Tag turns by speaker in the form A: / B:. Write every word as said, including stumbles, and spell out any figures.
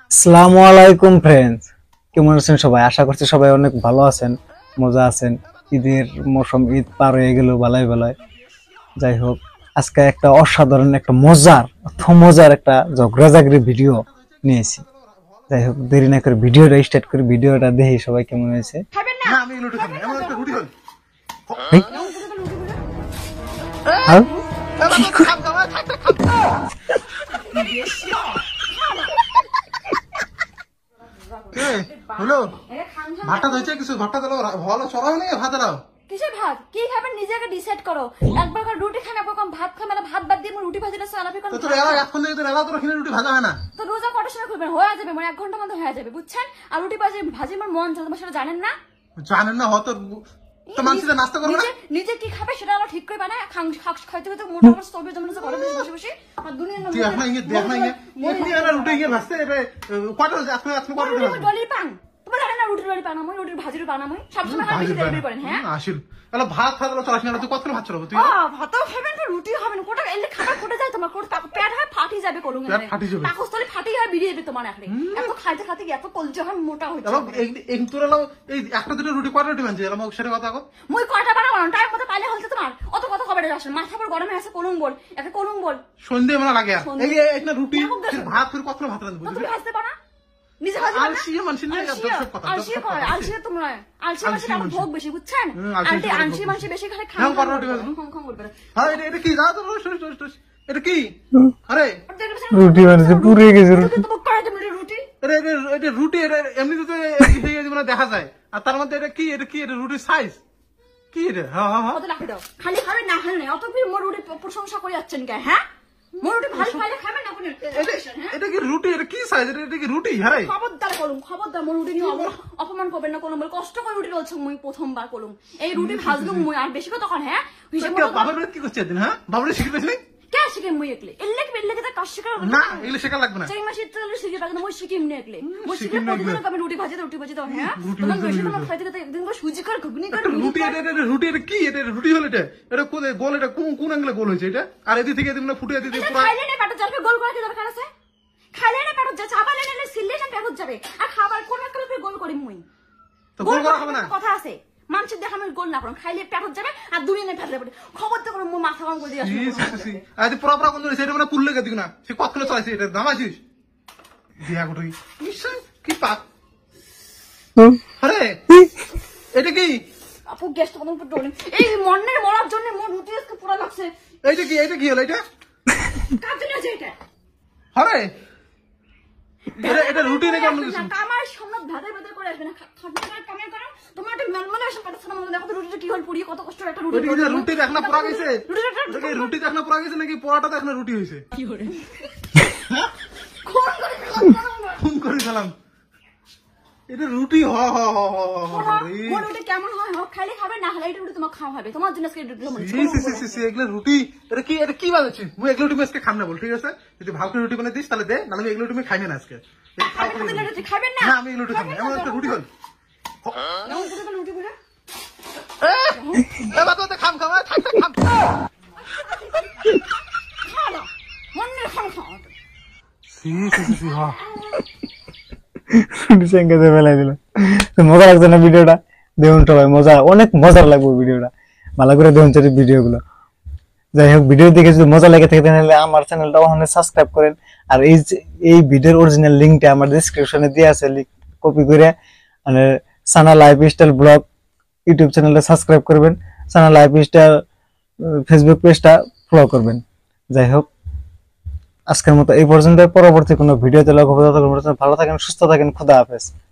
A: আসসালামু আলাইকুম ফ্রেন্ডস, কেমন আছেন সবাই? আশা করছি সবাই অনেক ভালো আছেন, মজা আছেন। ঈদের মৌসুম, ঈদ পার হয়ে গেল বালাই বালাই। যাই হোক, আজকে একটা অসাধারণ একটা মজার মজার একটা ঝগড়াঝাগড়ি ভিডিও নিয়েছি। যাই হোক, দেরি না করে ভিডিওটা স্টার্ট করি। ভিডিওটা দেখি সবাই কেমন হয়েছে।
B: হ্যালো, ভাতটা হয়েছে কিছু? ভাতটা দিলো ভালো চড়া হয়নি? ভাত দাও।
C: কিসের ভাত? কি খাবেন নিজেকে ডিসাইড করো। একবার করে রুটি খান, একবার করে ভাত খান। মানে ভাত বাদ দিয়ে রুটি ভাজিটা সালাপি করো।
B: তো তোর এলা এখন থেকে তোর এলা তোর এখানে রুটি ভাজা হয় না?
C: তো রোজা কটার সময় করবেন? হয়ে যাবে, মানে এক ঘন্টার মধ্যে হয়ে যাবে, বুঝছেন? আর রুটি ভাজি ভাজি আমার মন চায়, তোমার সেটা জানেন না?
B: জানেন না? হয়তো তো মানুষের নাস্তা করবে না।
C: নিজে কি খাবে সেটা আমরা ঠিক করে বানায় খান। খাইতে খাইতে মোটা করে সবে জমে ঘরে বসে বসে আর দুনিয়ার
B: তুই এখন ইয়ে দেখ না, ইয়ে এখনি আর রুটি ইয়ে ভাজতে এবে কয়টা হচ্ছে? আজকে আজকে কয়টা হচ্ছে?
C: ডলি পান তোমার জানেন না? রুটির ডলি পান আমি রুটির ভাজির বানামই সবসময় আমি বেশি করেন। হ্যাঁ
B: আসিল তাহলে ভাত খাওয়া দাও চলাস না। তুই কত ভাত চড়াবো? তুই
C: ভাতও খাবেন না, রুটি হবে না। কোটা এলে খাবার কোটা যায় তোমার? কোটা পেট হয় ফাটি যাবে, কলুম
B: ফাটি যাবে,
C: পাকস্থলী ফাটি হয়, বেরিয়ে যাবে তোমার। এখন এত খাইতে খাইতে এত কলজা হয়, মোটা হচ্ছে।
B: এই তোর এলাও এই একটা দুটো রুটি কয়টা রুটি বানছে এলাম সেটা কথা কো।
C: মই কয়টা বানাবো না টাইম মতো পাইলে হলতে তোমার অত কত খবর আসে মাথা পর গরমে আছে। কলুম বল একটা কলুম বল
B: সন্ধ্যে মনে লাগে এই একটা রুটি ভাত করে কত ভাত রাঁধবো?
C: তুমি খাইতে পারো নিজে ভাজি
B: আলসি মানুষ না, সব কথা
C: আলসি কর আলসি তোমরা আলসি মানুষ আমার ভোগ বেশি, বুঝছেন? আন্টি আলসি মানুষ বেশি খালি খায়।
B: হ্যাঁ কত রুটি বাজবো?
C: খং খং করবে।
B: হ্যাঁ এটা এটা কি দাও তো সরি সরি সরি এটা কি? আরে
A: রুটি বানিয়েছে, পুড়ে গেছে রুটি।
C: তো করে তুমি রুটি
B: এটা এটা রুটি এটা এমনি তো হয়ে গেছে মানে দেখা যায়। আর তার মধ্যে এটা কি? এটা কি? এটা রুটির সাইজ কি এটা? হ্যাঁ হ্যাঁ হ্যাঁ
C: কত লাখ দাও খালি খাবে না খালি না। অত কি মোর রুটি প্রশংসা করে যাচ্ছেন কে? হ্যাঁ মোর রুটি ভালো খাইলে খাবেন না আপনি।
B: এটা কি রুটি? এটা কি সাইজ? এটা কি রুটি? হ্যাঁ
C: খবরদার কলুম, খবরদার মোর রুটি নিয়ে অপমান করবেন না। কলম কষ্ট করে রুটি রয়েছে মুই প্রথমবার কলুম এই রুটি ভাজলু মুই আর বেশি কথা। হ্যাঁ
B: বাবার কি করছে? হ্যাঁ বাবার শিখে পেয়েছিলি?
C: কে শিখে মুই একলে এলে বেলে কে কাজ শেখা
B: না, এগুলো শেখা লাগবে না।
C: চাই মাসে তো শিখে পারে না। মুই শিখি এমনি একলে মুই শিখে প্রতিদিন আমি রুটি ভাজি রুটি ভাজি দাও। হ্যাঁ তোমার বেশি তোমার খাইতে খাইতে একদিন করে সুজি কর ঘুগনি কর
B: রুটি। এটা এটা রুটি এটা কি? এটা রুটি হলো এটা? এটা কোন গোল? এটা কোন কোন অ্যাঙ্গেলে গোল হয়েছে এটা? আর এদিক থেকে এদিক না ফুটে এদিক পুরো
C: খাইলে না পেট যাবে। গোল করে কি দরকার আছে? খাইলে না পেট যাবে, চাবালে না সিলেশন পেট যাবে। আর খাবার কোন একলে গোল করি মুই?
B: তো গোল করা হবে না?
C: কথা আছে মানুষের দেখা আমি গোল না করুন, খাইলে পেট যাবে আর দুনিয়া নেই ফেলে পড়ে। খবর তো করে মুই মাথা গরম করে দিয়ে আসি।
B: আজ পুরো পুরো কোন ধরে সেটা মানে পুরলে গেদিক না সে কতক্ষণ চাইছে এটা দাম আছিস দিয়া কটই নিশ্চয় কি পাক। আরে এটা কি?
C: আপু গ্যাস তো কোন ডলে এই মনের মরার জন্য মোর রুটি আজকে পুরো লাগছে।
B: এইটা কি? এটা কি হলো? এটা
C: কাজ না আছে এটা?
B: আরে এটা এটা রুটি নাকি আমরা কিছু
C: আমার সামনে ভাদে ভাদে করে আসবে না। খাটনা কামে করো তোমার একটা মেলমেলে আসে পাঠাছ না। মনে দেখো রুটিটা কি হল পুড়িয়ে কত কষ্ট একটা রুটি।
B: এটা রুটি দেখনা পুরা গেছে? এটা রুটি দেখনা পুরা গেছে নাকি পোড়াটা দেখনা রুটি হইছে?
C: কি করে
B: ফোন করে সালাম এটা রুটি হ হ হ হ রে
C: মোর রুটি কেমন হয় হোক খাইলে খাবে না খাইলে রুটি তোমার খাওয়া হবে। তোমার জন্য আজকে রুটি মনে
B: সি সি সি সি এগুলা রুটি এটা কি? এটা কি বানাচ্ছি? মুই এগুলা রুটি আজকে খাম না বল, ঠিক আছে? যদি ভালো করে রুটি বানাই দিস তাহলে দে, নালে আমি এগুলা রুটি খাই না আজকে।
C: খাবেন না?
B: না আমি এগুলা রুটি খাই না। এমন একটা রুটি হল
C: রুটি করে
B: এ এ বাতো তে খাম খাম থাক থাক খাম
C: খাও মনে খাও খাও
B: সি সি সি সি হ্যাঁ
A: রুটি সঙ্গে দিয়ে ফেলাই দিল। মজা লাগছে না ভিডিওটা? দেখুন সবাই, মজা অনেক মজার লাগবে ভিডিওটা। ভালো করে দেখুন ভিডিও গুলো। যাই হোক, ভিডিও দেখে যদি মজা লেগে থাকে তাহলে আমার চ্যানেলটা ওখানে সাবস্ক্রাইব করেন। আর এই এই ভিডিওর অরিজিনাল লিঙ্কটা আমার ডেসক্রিপশনে দেওয়া আছে, কপি করে মানে সানা লাইফস্টাইল ব্লগ ইউটিউব চ্যানেলটা সাবস্ক্রাইব করবেন, সানা লাইফস্টাইল ফেসবুক পেজটা ফলো করবেন। যাই হোক, আজকের মতো এই পর্যন্ত। পরবর্তী কোনো ভিডিওতে লক্ষ্য ভালো থাকেন, সুস্থ থাকেন, খোদা হাফেজ।